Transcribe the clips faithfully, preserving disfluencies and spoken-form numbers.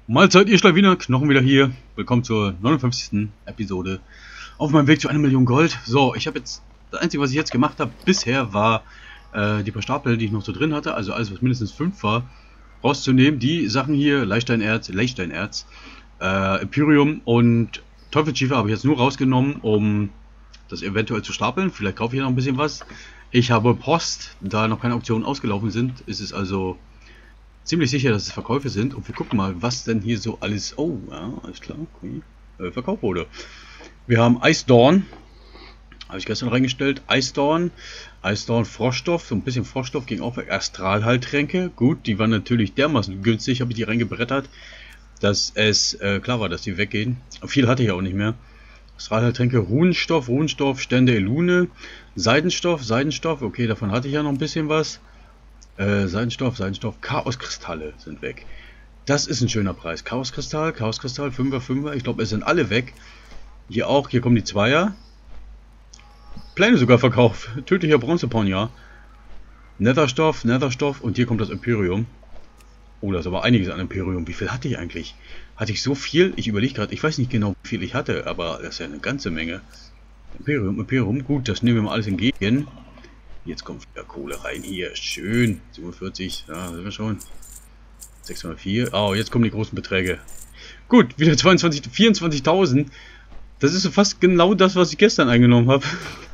Mahlzeit, ihr Schlawiner, Knochen wieder hier. Willkommen zur neunundfünfzigsten Episode auf meinem Weg zu einer Million Gold. So, ich habe jetzt, das Einzige, was ich jetzt gemacht habe bisher, war äh, die paar Stapel, die ich noch so drin hatte, also alles, was mindestens fünf war, rauszunehmen. Die Sachen hier, Leichtsteinerz, Leichtsteinerz, äh, Imperium und Teufelsschiefer habe ich jetzt nur rausgenommen, um das eventuell zu stapeln. Vielleicht kaufe ich noch ein bisschen was. Ich habe Post, da noch keine Auktionen ausgelaufen sind, ist es also ziemlich sicher, dass es Verkäufe sind. Und wir gucken mal, was denn hier so alles... Oh, ja, alles klar. Okay. Äh, verkauft wurde. Wir haben Eisdorn. Habe ich gestern reingestellt. Eisdorn. Eisdorn Froschstoff. So ein bisschen Froschstoff ging auch weg. Astralheiltränke. Gut, die waren natürlich dermaßen günstig. Habe ich die reingebrettert, dass es äh, klar war, dass die weggehen. Viel hatte ich auch nicht mehr. Astralheiltränke. Runenstoff. Runenstoff. Stände Elune. Seidenstoff. Seidenstoff. Okay, davon hatte ich ja noch ein bisschen was. Äh, Seidenstoff, Seidenstoff, Chaoskristalle sind weg. Das ist ein schöner Preis. Chaoskristall, Chaoskristall, Fünfer, Fünfer. Ich glaube, es sind alle weg. Hier auch, hier kommen die Zweier. Pläne sogar Verkauf. Tödlicher Bronzeponja. Netherstoff, Netherstoff und hier kommt das Imperium. Oh, da ist aber einiges an Imperium. Wie viel hatte ich eigentlich? Hatte ich so viel? Ich überlege gerade, ich weiß nicht genau, wie viel ich hatte, aber das ist ja eine ganze Menge. Imperium, Imperium. Gut, das nehmen wir mal alles entgegen. Jetzt kommt wieder Kohle rein hier. Schön. siebenundvierzig. Ja, sind wir schon. sechshundertvier. Oh, jetzt kommen die großen Beträge. Gut, wieder zweiundzwanzig, vierundzwanzigtausend. Das ist so fast genau das, was ich gestern eingenommen habe.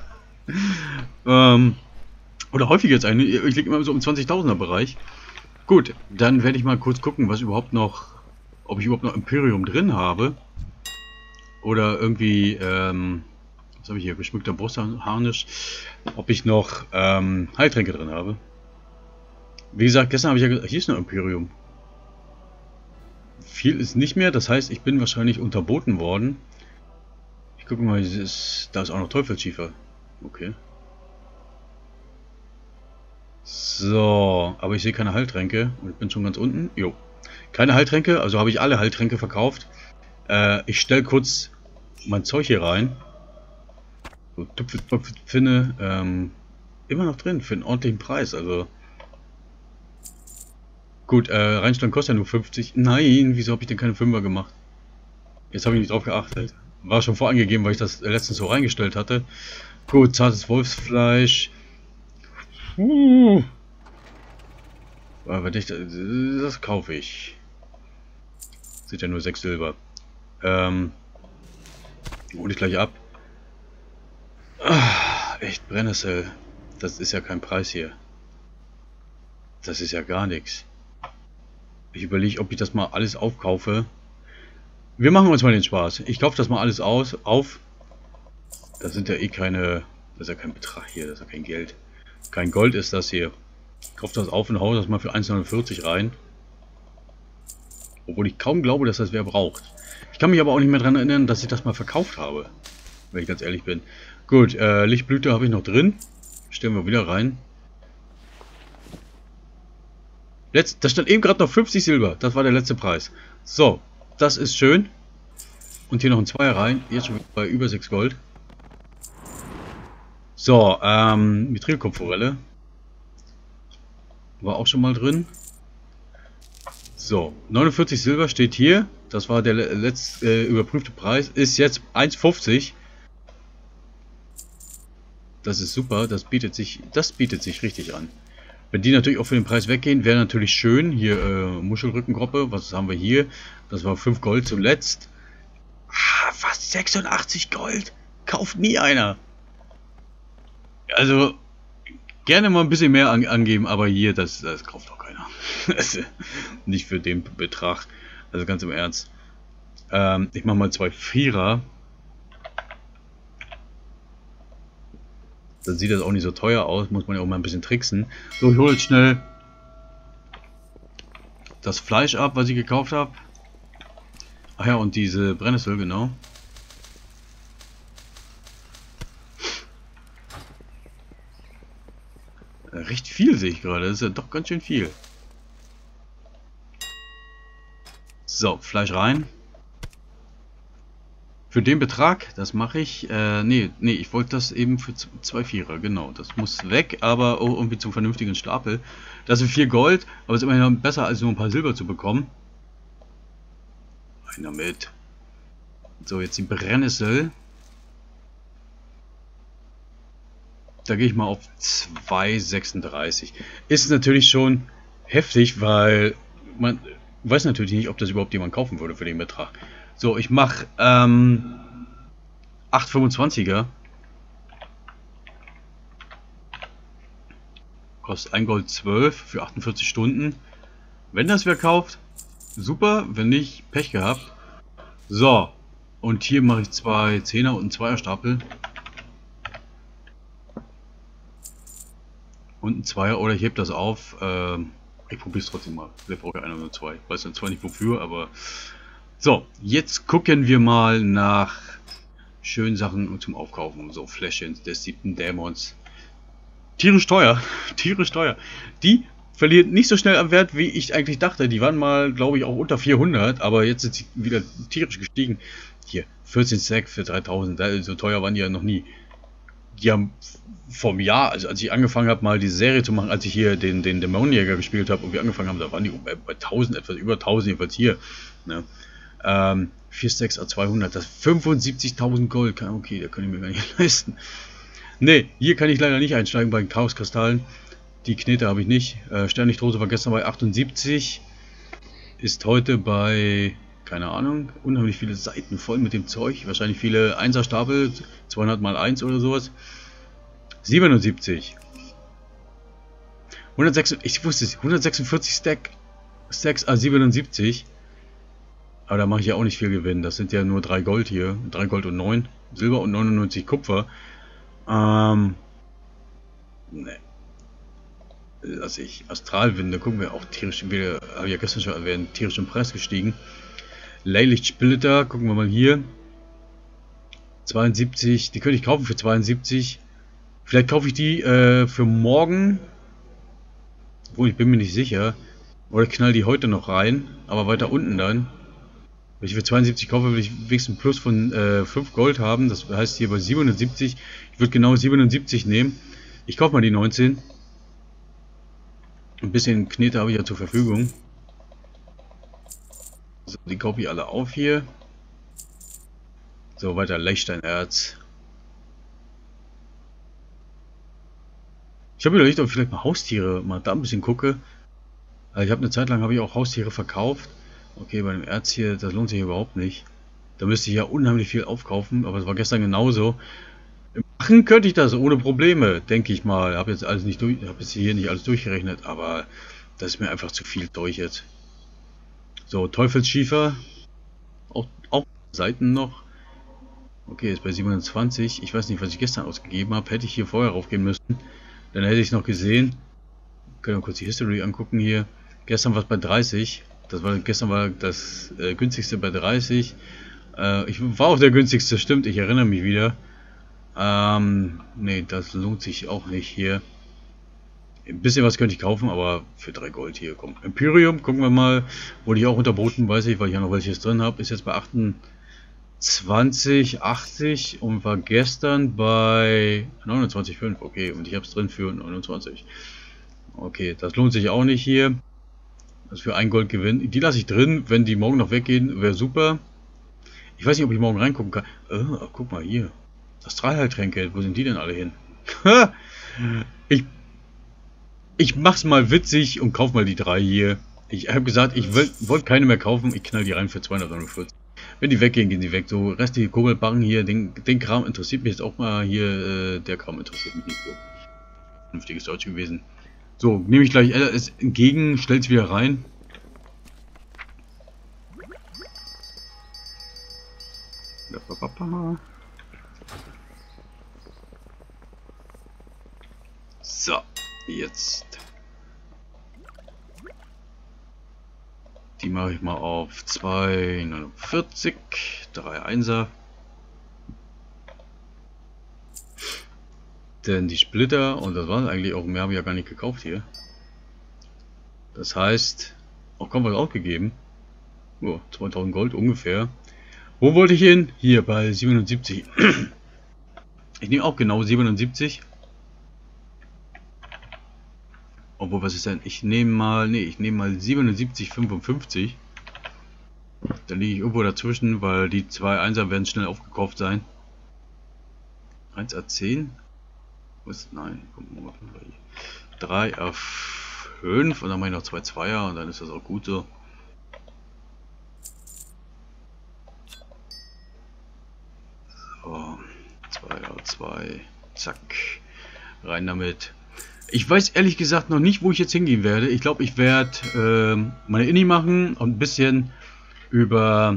ähm, oder häufig jetzt ein. Ich liege immer so im zwanzigtausender Bereich. Gut, dann werde ich mal kurz gucken, was überhaupt noch, ob ich überhaupt noch Imperium drin habe. Oder irgendwie, ähm, was habe ich hier? Geschmückter Brustharnisch. Ob ich noch ähm, Heiltränke drin habe. Wie gesagt, gestern habe ich ja gesagt, hier ist noch Imperium. Viel ist nicht mehr, das heißt, ich bin wahrscheinlich unterboten worden. Ich gucke mal, ist, da ist auch noch Teufelsschiefer. Okay. So, aber ich sehe keine Heiltränke und ich bin schon ganz unten. Jo. Keine Heiltränke, also habe ich alle Heiltränke verkauft. Äh, ich stelle kurz mein Zeug hier rein. So, Tupfpfinne, ähm, immer noch drin, für einen ordentlichen Preis, also gut, äh, reinstellen kostet ja nur fünfzig, nein, wieso habe ich denn keine Fünfer gemacht? Jetzt habe ich nicht drauf geachtet, war schon vorangegeben, weil ich das letztens so reingestellt hatte. Gut, zartes Wolfsfleisch, uh. Aber das, das kaufe ich, sind ja nur sechs Silber, ähm, hole ich gleich ab. Ah, echt Brennnessel. Das ist ja kein Preis hier. Das ist ja gar nichts. Ich überlege, ob ich das mal alles aufkaufe. Wir machen uns mal den Spaß. Ich kaufe das mal alles aus, auf. Das sind ja eh keine... Das ist ja kein Betrag hier, das ist ja kein Geld. Kein Gold ist das hier. Ich kaufe das auf und haue das mal für eins Komma neunundvierzig rein. Obwohl ich kaum glaube, dass das wer braucht. Ich kann mich aber auch nicht mehr daran erinnern, dass ich das mal verkauft habe. Wenn ich ganz ehrlich bin. Gut, äh, Lichtblüte habe ich noch drin. Stellen wir wieder rein. Letzt, da stand eben gerade noch fünfzig Silber. Das war der letzte Preis. So, das ist schön. Und hier noch ein Zweier rein. Jetzt schon bei über sechs Gold. So, ähm, Mithrilkupferelle. War auch schon mal drin. So, neunundvierzig Silber steht hier. Das war der letzte äh, überprüfte Preis. Ist jetzt eins fünfzig. Das ist super, das bietet sich, das bietet sich richtig an. Wenn die natürlich auch für den Preis weggehen, wäre natürlich schön. Hier äh, Muschelrückengruppe, was haben wir hier? Das war fünf Gold zuletzt. Ah, fast sechsundachtzig Gold. Kauft nie einer. Also, gerne mal ein bisschen mehr an, angeben, aber hier, das, das kauft doch keiner. Nicht für den Betrag. Also ganz im Ernst. Ähm, ich mache mal zwei Vierer. Dann sieht das auch nicht so teuer aus, muss man ja auch mal ein bisschen tricksen. So, ich hole jetzt schnell das Fleisch ab, was ich gekauft habe. Ach ja, und diese Brennnessel, genau. Recht viel sehe ich gerade, das ist ja doch ganz schön viel. So, Fleisch rein. Für den Betrag, das mache ich, äh, nee, nee, ich wollte das eben für zwei Vierer, genau, das muss weg, aber irgendwie zum vernünftigen Stapel. Das sind vier Gold, aber es ist immerhin besser, als nur ein paar Silber zu bekommen. Einer mit. So, jetzt die Brennnessel. Da gehe ich mal auf zwei sechsunddreißig. Ist natürlich schon heftig, weil man weiß natürlich nicht, ob das überhaupt jemand kaufen würde für den Betrag. So, ich mache ähm, acht fünfundzwanziger. Kostet ein Gold zwölf für achtundvierzig Stunden. Wenn das wer kauft, super. Wenn nicht, Pech gehabt. So, und hier mache ich zwei Zehner und einen Zweierstapel. Und ein Zweier, oder ich hebe das auf. Ähm, ich probiere es trotzdem mal. Vielleicht brauche ich einer oder zwei. Ich weiß zwar nicht wofür, aber... So, jetzt gucken wir mal nach schönen Sachen zum Aufkaufen. So, Fläschchen des siebten Dämons. Tierisch teuer. Tierisch teuer. Die verlieren nicht so schnell am Wert, wie ich eigentlich dachte. Die waren mal, glaube ich, auch unter vierhundert. Aber jetzt sind sie wieder tierisch gestiegen. Hier, vierzehn Stack für dreitausend. So teuer waren die ja noch nie. Die haben vom Jahr, also als ich angefangen habe, mal diese Serie zu machen, als ich hier den, den Dämonenjäger gespielt habe und wir angefangen haben, da waren die bei, bei tausend, etwas über tausend, jedenfalls hier. Ne? Ähm, vier Stacks A zweihundert, das fünfundsiebzigtausend Gold. Okay, da kann ich mir gar nicht leisten. Ne, hier kann ich leider nicht einsteigen bei den Chaoskristallen. Die Knete habe ich nicht. Äh, Sternlichtrose war gestern bei achtundsiebzig. Ist heute bei... keine Ahnung, unheimlich viele Seiten voll mit dem Zeug, wahrscheinlich viele Einser-Stapel, zweihundert mal eins oder sowas. siebenundsiebzig. hundertsechs, ich wusste es, hundertsechsundvierzig Stack, Stacks A siebenundsiebzig. Aber da mache ich ja auch nicht viel Gewinn, das sind ja nur drei Gold hier, drei Gold und neun Silber und neunundneunzig Kupfer. Ähm, ne. Lass ich. Astralwinde, gucken wir auch tierisch, wieder, habe ich ja gestern schon erwähnt, tierisch im Preis gestiegen. Leilicht-Splitter, gucken wir mal hier. zweiundsiebzig, die könnte ich kaufen für zweiundsiebzig. Vielleicht kaufe ich die äh, für morgen. Obwohl, ich bin mir nicht sicher. Oder ich knall die heute noch rein. Aber weiter unten dann. Wenn ich für zweiundsiebzig kaufe, will ich wenigstens einen Plus von äh, fünf Gold haben. Das heißt hier bei siebenundsiebzig. Ich würde genau siebenundsiebzig nehmen. Ich kaufe mal die neunzehn. Ein bisschen Knete habe ich ja zur Verfügung. So, die kaufe ich alle auf hier. So, weiter Lechsteinerz. Ich habe überlegt, ob ich vielleicht mal Haustiere mal da ein bisschen gucke. Also ich habe eine Zeit lang habe ich auch Haustiere verkauft. Okay, bei dem Erz hier, das lohnt sich überhaupt nicht. Da müsste ich ja unheimlich viel aufkaufen, aber es war gestern genauso. Machen könnte ich das ohne Probleme, denke ich mal. Habe jetzt alles nicht durch, habe jetzt hier nicht alles durchgerechnet, aber das ist mir einfach zu viel durch jetzt. So, Teufelsschiefer. Auch, auch Seiten noch. Okay, ist bei siebenundzwanzig. Ich weiß nicht, was ich gestern ausgegeben habe. Hätte ich hier vorher raufgehen müssen. Dann hätte ich es noch gesehen. Können wir kurz die History angucken hier. Gestern war es bei dreißig. Das war, gestern war das äh, günstigste bei dreißig. Äh, ich war auch der günstigste, stimmt. Ich erinnere mich wieder. Ähm, nee, das lohnt sich auch nicht hier. Ein bisschen was könnte ich kaufen, aber für drei Gold hier. Komm. Imperium, gucken wir mal. Wurde ich auch unterboten, weiß ich, weil ich ja noch welches drin habe. Ist jetzt bei achtundzwanzig, achtzig und war gestern bei neunundzwanzig Komma fünf. Okay, und ich habe es drin für neunundzwanzig. Okay, das lohnt sich auch nicht hier. Das für ein Gold gewinnen. Die lasse ich drin, wenn die morgen noch weggehen, wäre super. Ich weiß nicht, ob ich morgen reingucken kann. Oh, guck mal hier. Astralheiltränke, wo sind die denn alle hin? ich ich mach's mal witzig und kauf mal die drei hier. Ich habe gesagt, ich wollte keine mehr kaufen. Ich knall die rein für zweihundertneunundvierzig. Wenn die weggehen, gehen die weg. So restliche Koboldbarren hier, den, den Kram interessiert mich jetzt auch mal hier. Äh, der Kram interessiert mich nicht so. Vernünftiges Deutsch gewesen. So, nehme ich gleich es entgegen, stell's wieder rein. So, jetzt. Die mache ich mal auf zwei neunundvierzig, drei Einser. Denn die Splitter, und das war eigentlich auch, mehr habe ich ja gar nicht gekauft hier. Das heißt, auch kaum was ausgegeben. Oh, zweitausend Gold ungefähr. Wo wollte ich hin? Hier bei siebenundsiebzig. Ich nehme auch genau siebenundsiebzig. Obwohl, was ist denn? Ich nehme mal, nee, ich nehme mal siebenundsiebzig Komma fünfundfünfzig. Dann liege ich irgendwo dazwischen, weil die zwei Einser werden schnell aufgekauft sein. eins A zehn. Was? Nein, gucken wir mal. drei A fünf und dann mache ich noch zwei Zweier und dann ist das auch gut so. So, zwei A zwei. Zack. Rein damit. Ich weiß ehrlich gesagt noch nicht, wo ich jetzt hingehen werde. Ich glaube, ich werde äh, meine Inni machen und ein bisschen über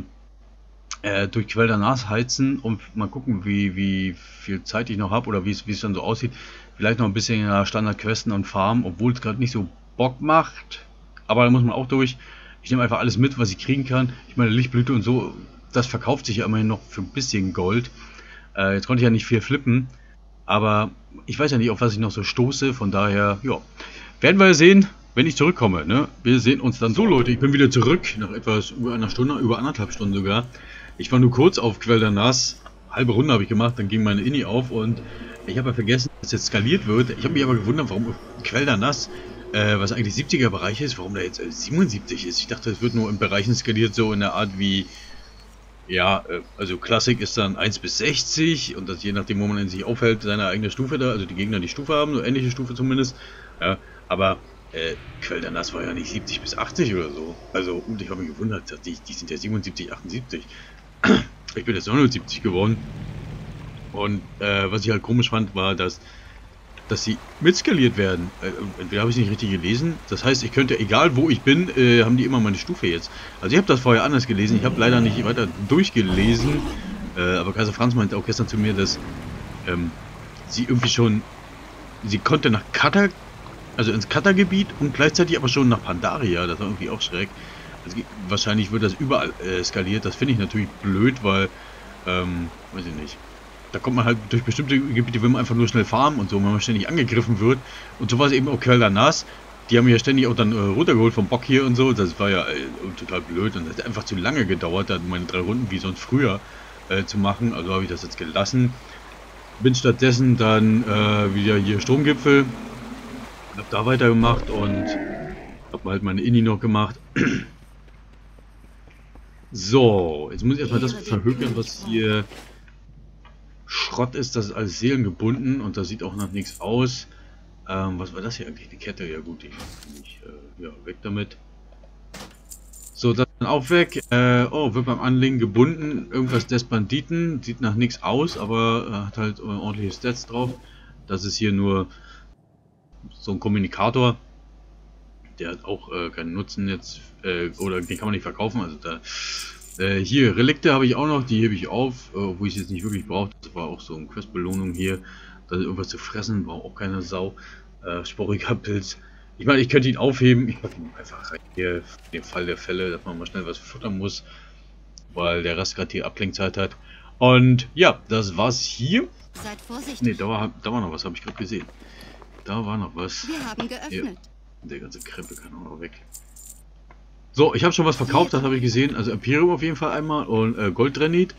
äh, durch Quell der Nas heizen und mal gucken, wie, wie viel Zeit ich noch habe oder wie es dann so aussieht. Vielleicht noch ein bisschen ja, Standard-Questen und Farm, obwohl es gerade nicht so Bock macht. Aber da muss man auch durch. Ich nehme einfach alles mit, was ich kriegen kann. Ich meine, Lichtblüte und so, das verkauft sich ja immerhin noch für ein bisschen Gold. Äh, jetzt konnte ich ja nicht viel flippen. Aber ich weiß ja nicht, auf was ich noch so stoße. Von daher, ja, werden wir sehen, wenn ich zurückkomme. Ne? Wir sehen uns dann. So Leute, ich bin wieder zurück. Nach etwas über einer Stunde, über anderthalb Stunden sogar. Ich war nur kurz auf Quell der Nas. Halbe Runde habe ich gemacht, dann ging meine Inni auf und ich habe ja vergessen, dass jetzt skaliert wird. Ich habe mich aber gewundert, warum Quell der Nas, äh, was eigentlich siebziger Bereich ist, warum da jetzt äh, siebenundsiebzig ist. Ich dachte, es wird nur in Bereichen skaliert, so in der Art wie, ja, äh, also Klassik ist dann eins bis sechzig und das je nachdem, wo man in sich aufhält, seine eigene Stufe da, also die Gegner die Stufe haben, so ähnliche Stufe zumindest. Ja, aber äh, Quell der Nas war ja nicht siebzig bis achtzig oder so. Also, und ich habe mich gewundert, dass die, die sind ja siebenundsiebzig, achtundsiebzig. Ich bin jetzt neunundsiebzig geworden. Und äh, was ich halt komisch fand, war, dass, dass sie mitskaliert werden. Äh, entweder habe ich es nicht richtig gelesen. Das heißt, ich könnte, egal wo ich bin, äh, haben die immer meine Stufe jetzt. Also ich habe das vorher anders gelesen. Ich habe leider nicht weiter durchgelesen. Äh, aber Kaiser Franz meinte auch gestern zu mir, dass ähm, sie irgendwie schon... Sie konnte nach Katar, also ins Katar-Gebiet und gleichzeitig aber schon nach Pandaria. Das war irgendwie auch schräg. Also, wahrscheinlich wird das überall äh, skaliert. Das finde ich natürlich blöd, weil... Ähm, weiß ich nicht. Da kommt man halt durch bestimmte Gebiete, will man einfach nur schnell farmen und so, wenn man ständig angegriffen wird. Und so war es eben auch Quell der Nas. Die haben mich ja ständig auch dann äh, runtergeholt vom Bock hier und so. Das war ja äh, total blöd und das hat einfach zu lange gedauert, dann meine drei Runden wie sonst früher äh, zu machen. Also habe ich das jetzt gelassen. Bin stattdessen dann äh, wieder hier Sturmgipfel. Hab da weitergemacht und habe halt meine Inni noch gemacht. So, jetzt muss ich erstmal das verhökern, was hier Schrott ist. Das ist alles seelengebunden und das sieht auch nach nichts aus. Ähm, was war das hier eigentlich? Die Kette? Ja gut, die kann ich, äh, ja, weg damit. So, das dann auch weg. Äh, oh, wird beim Anlegen gebunden. Irgendwas des Banditen. Sieht nach nichts aus, aber äh, hat halt äh, ordentliche Stats drauf. Das ist hier nur so ein Kommunikator. Der hat auch äh, keinen Nutzen jetzt. Äh, oder den kann man nicht verkaufen. Also da... Äh, hier, Relikte habe ich auch noch, die hebe ich auf, äh, wo ich jetzt nicht wirklich brauche. Das war auch so eine Questbelohnung hier. Da ist irgendwas zu fressen, braucht auch keine Sau. Äh, Sporiger Pilz. Ich meine, ich könnte ihn aufheben. Ich packe ihn einfach rein hier, für den Fall der Fälle, dass man mal schnell was futtern muss. Weil der Rest gerade hier Ablenkzeit hat. Und ja, das war's hier. Seid vorsichtig. Ne, da war, da war noch was, habe ich gerade gesehen. Da war noch was. Wir haben geöffnet. Hier. Der ganze Krempel kann auch noch weg. So, ich habe schon was verkauft, das habe ich gesehen. Also Imperium auf jeden Fall einmal und äh, Golddrenit.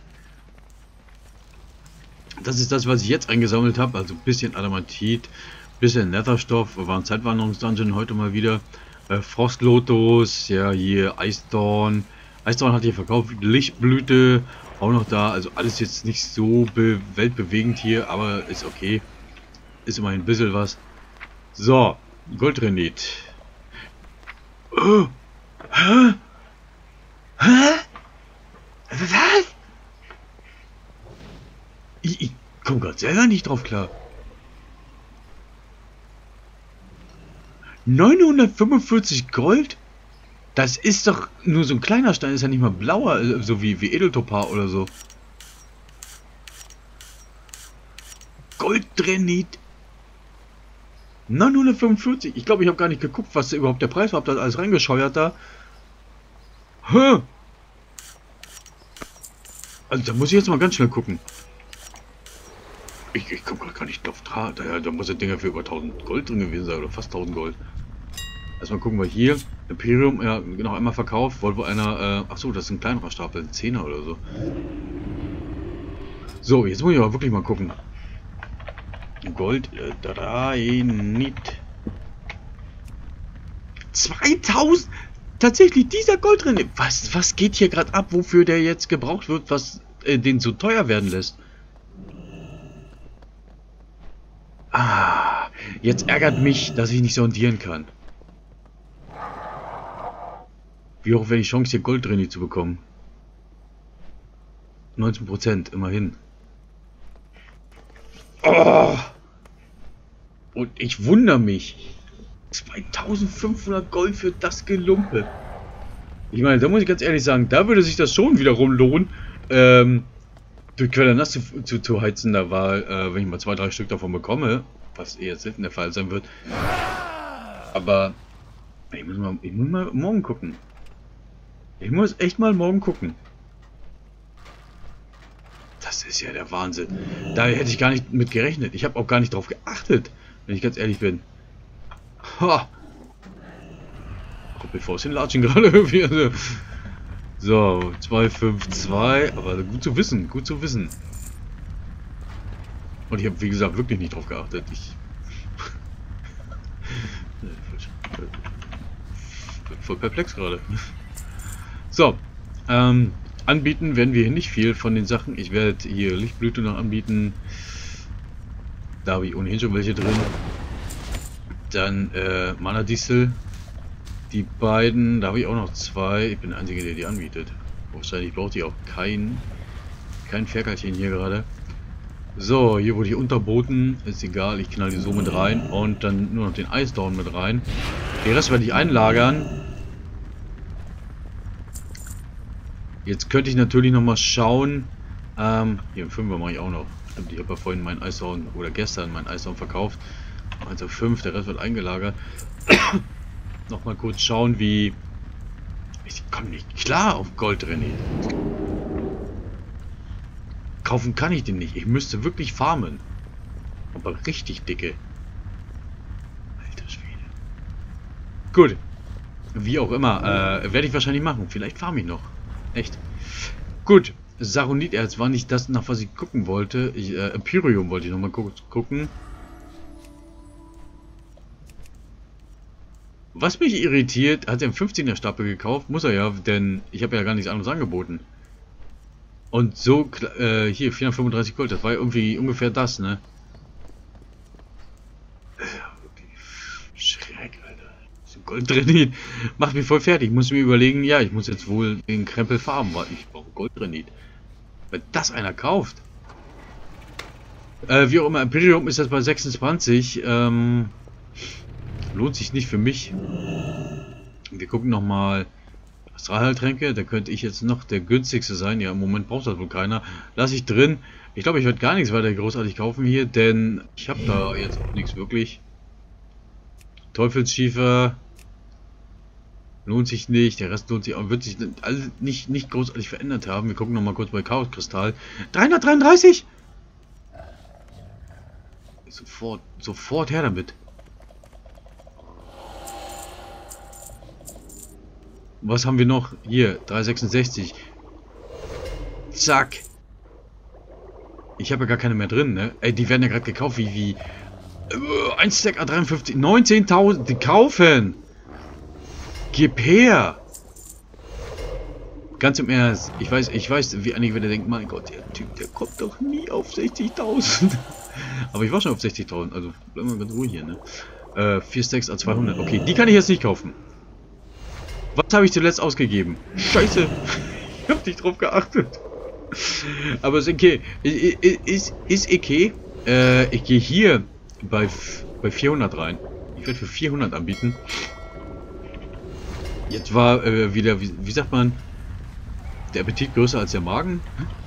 Das ist das, was ich jetzt eingesammelt habe. Also ein bisschen Adamantit, bisschen Netherstoff. War ein Zeitwanderungsdungeon heute mal wieder. Äh, Frostlotus, ja hier Eisdorn. Eisdorn hat hier verkauft. Lichtblüte auch noch da. Also alles jetzt nicht so be weltbewegend hier, aber ist okay. Ist immerhin ein bisschen was. So, Golddrenit. Oh. Hä? Hä? Was? Ich, ich komme gerade selber nicht drauf klar. neunhundertfünfundvierzig Gold? Das ist doch nur so ein kleiner Stein, ist ja nicht mal blauer, so wie, wie Edeltopar oder so. Golddrenit. neunhundertfünfundvierzig. Ich glaube, ich habe gar nicht geguckt, was überhaupt der Preis war. Hab das alles reingescheuert da. Hä? Also da muss ich jetzt mal ganz schnell gucken. Ich, ich komme gerade gar nicht drauf. Da, da muss das Ding ja für über tausend Gold drin gewesen sein. Oder fast tausend Gold. Erstmal gucken wir hier. Imperium, ja, noch einmal verkauft. Wollte wohl einer... Äh, achso, das ist ein kleinerer Stapel. Ein Zehner oder so. So, jetzt muss ich aber wirklich mal gucken. Gold, äh, Drenit. zweitausend! tatsächlich dieser Gold drin. Was, was geht hier gerade ab, wofür der jetzt gebraucht wird, was äh, den so teuer werden lässt? Ah, jetzt ärgert mich, dass ich nicht sondieren kann. Wie hoch wäre die Chance, hier Gold drin zu bekommen? neunzehn Prozent, immerhin. Oh. Und ich wundere mich. zweitausendfünfhundert Gold für das Gelumpe. Ich meine, da muss ich ganz ehrlich sagen, da würde sich das schon wiederum lohnen, ähm, durch Quellernass zu, zu, zu heizen. Da war, äh, wenn ich mal zwei, drei Stück davon bekomme, was eher selten der Fall sein wird. Aber ich muss mal, ich muss mal morgen gucken. Ich muss echt mal morgen gucken. Das ist ja der Wahnsinn. Da hätte ich gar nicht mit gerechnet. Ich habe auch gar nicht drauf geachtet, wenn ich ganz ehrlich bin. Ha! Bevor es hinlatschen gerade irgendwie. Also. So, zwei fünf zwei. Aber gut zu wissen, gut zu wissen. Und ich habe, wie gesagt, wirklich nicht drauf geachtet. Ich. bin voll perplex gerade. So, ähm. Anbieten werden wir hier nicht viel von den Sachen. Ich werde hier Lichtblüte noch anbieten. Da habe ich ohnehin schon welche drin. Dann äh, Mana-Distel. Die beiden, da habe ich auch noch zwei. Ich bin der Einzige, der die anbietet. Wahrscheinlich braucht die auch kein, kein Ferkelchen hier gerade. So, hier wurde ich unterboten. Ist egal, ich knall die so mit rein. Und dann nur noch den Eisdorn mit rein. Den Rest werde ich einlagern. Jetzt könnte ich natürlich noch mal schauen. Ähm, hier im Fünfer mache ich auch noch. Stimmt, ich habe ja vorhin meinen Eisdorn oder gestern meinen Eisdorn verkauft. Also fünf, der Rest wird eingelagert. Noch mal kurz schauen, wie. Ich komme nicht klar auf Gold drin. Kaufen kann ich den nicht. Ich müsste wirklich farmen. Aber richtig dicke. Alter Schwede. Gut. Wie auch immer. Äh, werde ich wahrscheinlich machen. Vielleicht farme ich noch. Echt. Gut. Saroniterz war nicht das, nach was ich gucken wollte. Ich, äh, Empyrium wollte ich nochmal gu gucken. Was mich irritiert, hat er im fünfzehner Stapel gekauft. Muss er ja, denn ich habe ja gar nichts anderes angeboten. Und so, äh, hier, vierhundertfünfunddreißig Gold. Das war ja irgendwie ungefähr das, ne? Schreck, Alter. So Gold drin. Macht mich voll fertig. Ich muss mir überlegen, ja, ich muss jetzt wohl den Krempel farben, weil ich brauche Gold drin. Wenn das einer kauft. Äh, wie auch immer, Imperium ist jetzt bei sechsundzwanzig. Ähm, lohnt sich nicht für mich. Wir gucken nochmal. Astralheiltränke, da könnte ich jetzt noch der günstigste sein. Ja, im Moment braucht das wohl keiner. Lasse ich drin. Ich glaube, ich werde gar nichts weiter großartig kaufen hier, denn ich habe da jetzt auch nichts wirklich. Teufelsschiefer lohnt sich nicht. Der Rest lohnt sich auch, wird sich alle nicht, nicht großartig verändert haben. Wir gucken noch mal kurz bei Chaoskristall. dreihundertdreiunddreißig! Sofort, sofort her damit. Was haben wir noch? Hier, dreihundertsechsundsechzig. Zack. Ich habe ja gar keine mehr drin, ne? Ey, die werden ja gerade gekauft, wie, wie... Uh, ein Stack A dreiundfünfzig, neunzehntausend, die kaufen! Gib her! Ganz im Ernst, ich weiß, ich weiß, wie einige wieder denken, mein Gott, der Typ, der kommt doch nie auf sechzigtausend. Aber ich war schon auf sechzigtausend, also bleiben wir ganz ruhig hier, ne? Äh, vier Stacks A zweihundert, okay, die kann ich jetzt nicht kaufen. Was habe ich zuletzt ausgegeben? Scheiße. Ich habe nicht drauf geachtet. Aber ist okay. Ist, ist okay. Äh, ich gehe hier bei, bei vierhundert rein. Ich werde für vierhundert anbieten. Jetzt war äh, wieder, wie, wie sagt man, der Appetit größer als der Magen.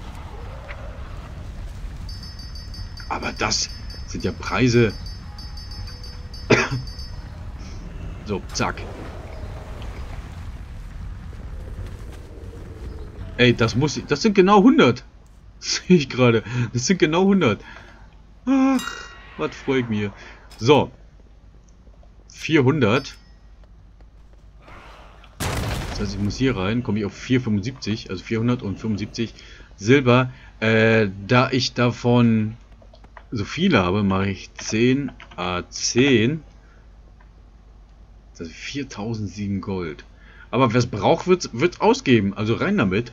Aber das sind ja Preise. So, zack. Ey, das muss ich. Das sind genau hundert. Sehe ich gerade. Das sind genau hundert. Ach, was freue ich mir. So. vierhundert. Das heißt, ich muss hier rein. Komme ich auf vierhundertfünfundsiebzig. Also vierhundertfünfundsiebzig Silber. Äh, da ich davon so viele habe, mache ich zehn A zehn. Das ist viertausendsieben Gold. Aber wer es braucht, wird es ausgeben. Also rein damit.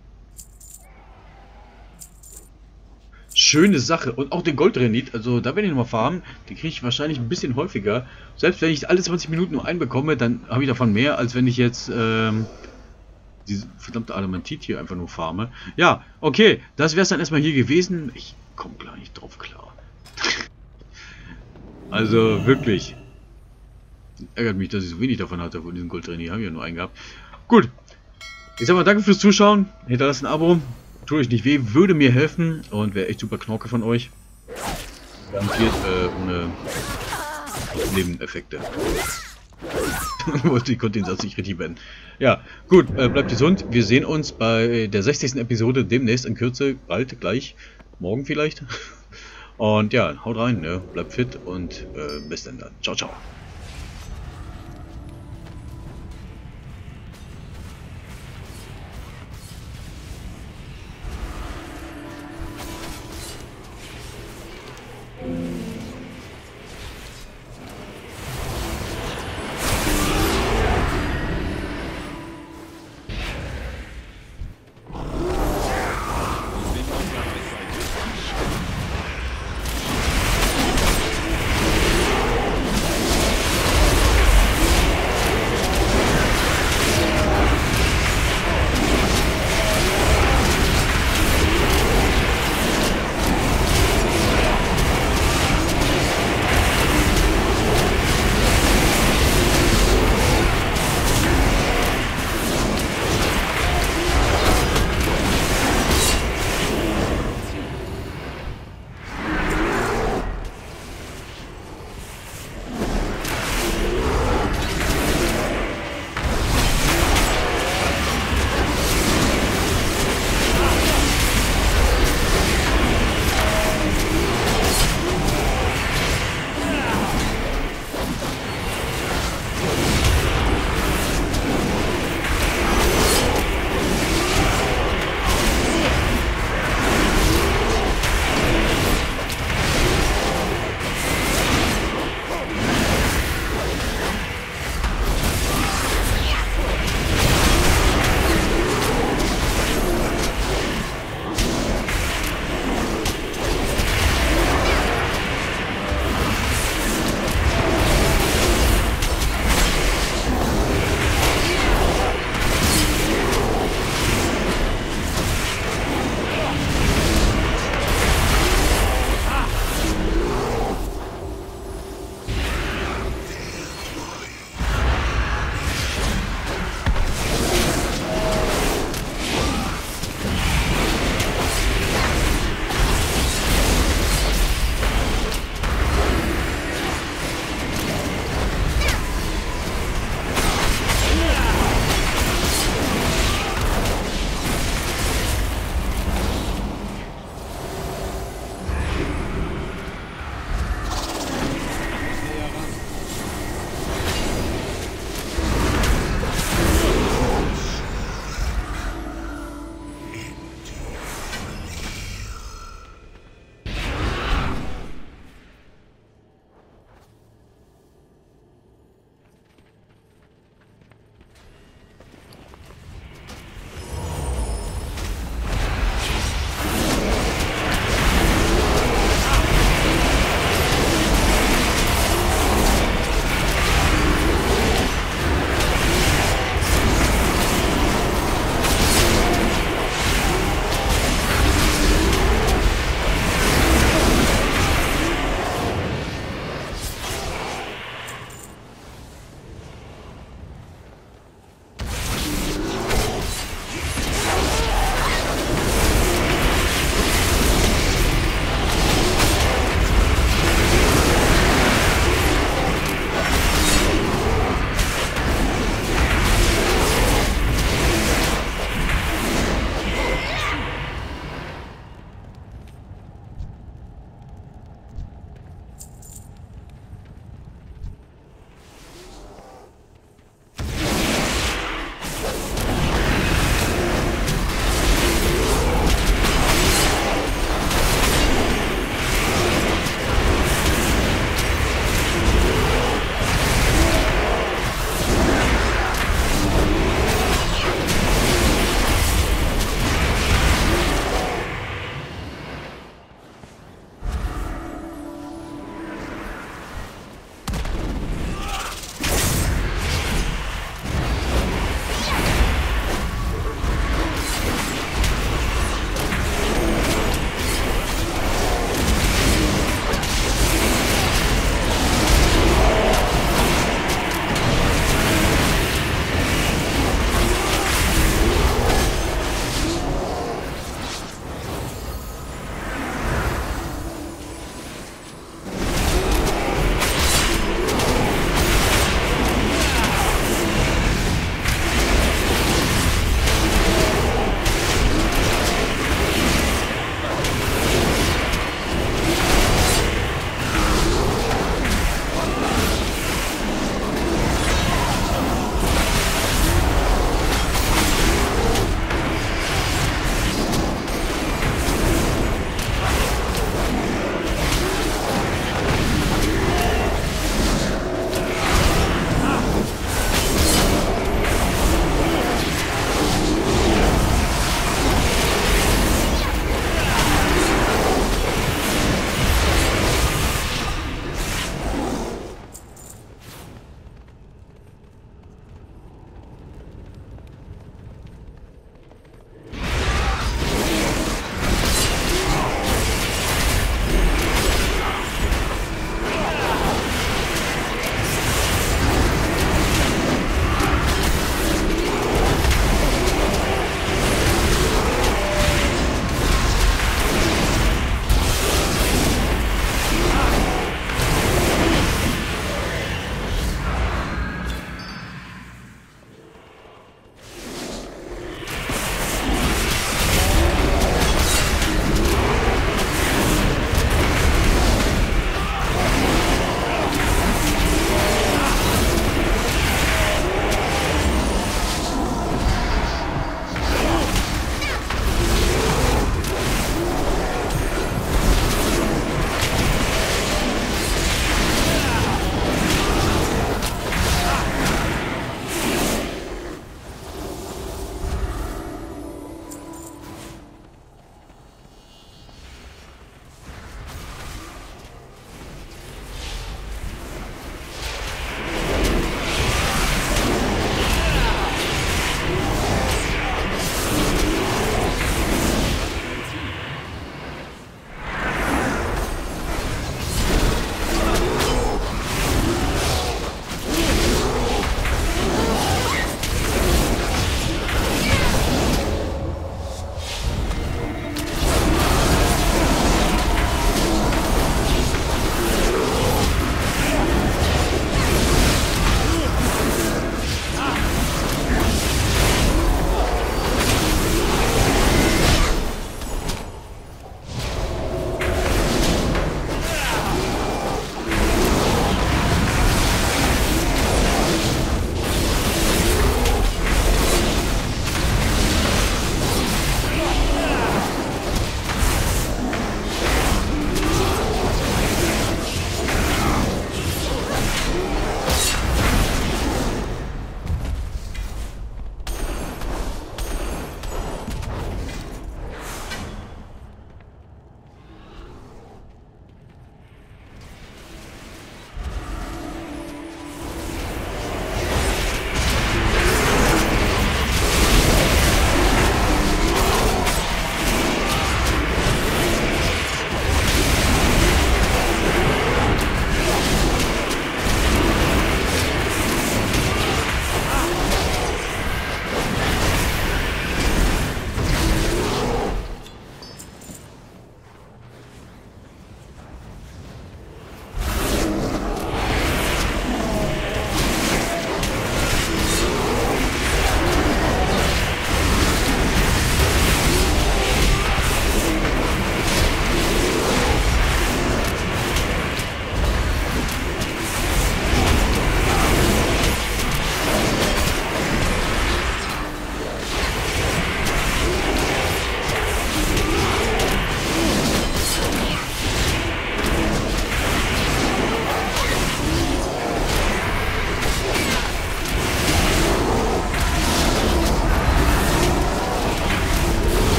Schöne Sache. Und auch den Goldrenit, also da werde ich nochmal farmen. Den kriege ich wahrscheinlich ein bisschen häufiger. Selbst wenn ich alle zwanzig Minuten nur einen bekomme, dann habe ich davon mehr, als wenn ich jetzt ähm, diese verdammte Adamantit hier einfach nur farme. Ja, okay, das wäre es dann erstmal hier gewesen. Ich komme gar nicht drauf klar. Also wirklich. Ärgert mich, dass ich so wenig davon hatte, von diesem Goldrenit. Habe ich ja nur einen gehabt. Gut. Ich sag mal danke fürs Zuschauen. Hinterlasst ein Abo. Tut euch nicht weh, würde mir helfen und wäre echt super Knorke von euch. Garantiert äh, ohne Nebeneffekte. Ich konnte den Satz nicht richtig beenden. Ja, gut, äh, bleibt gesund. Wir sehen uns bei der sechzigsten Episode demnächst in Kürze, bald, gleich, morgen vielleicht. Und ja, haut rein, ne? Bleibt fit und äh, bis dann. Ciao, ciao.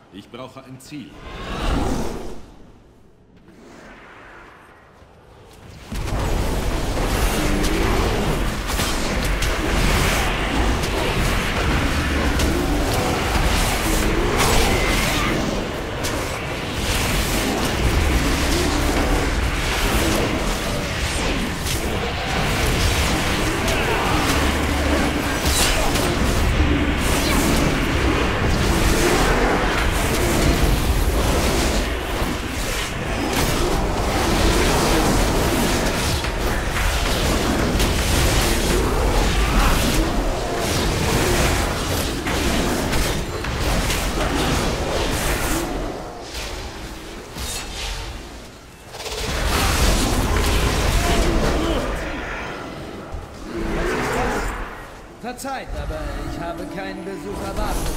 Ich brauche ein Ziel. Verzeiht, aber ich habe keinen Besuch erwartet.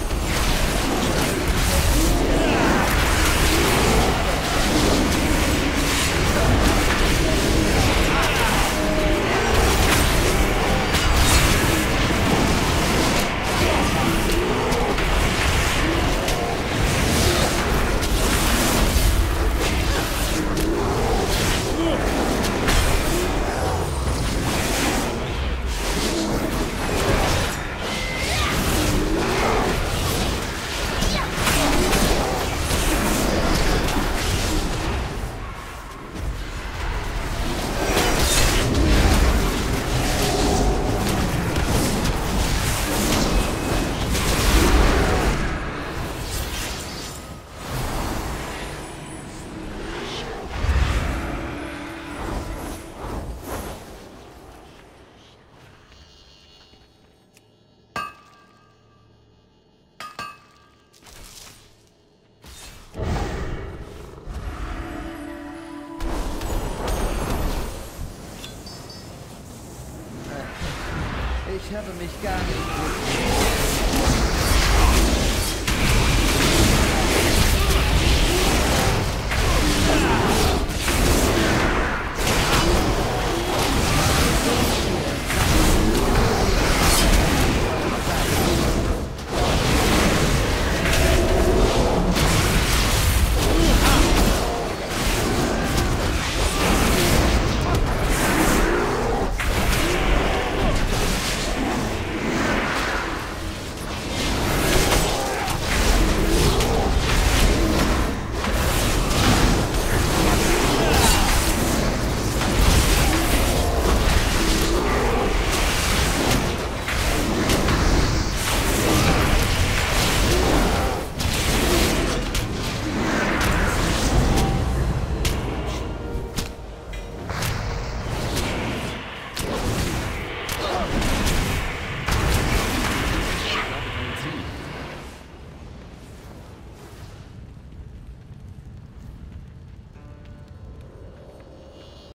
Ich habe mich gar nicht gut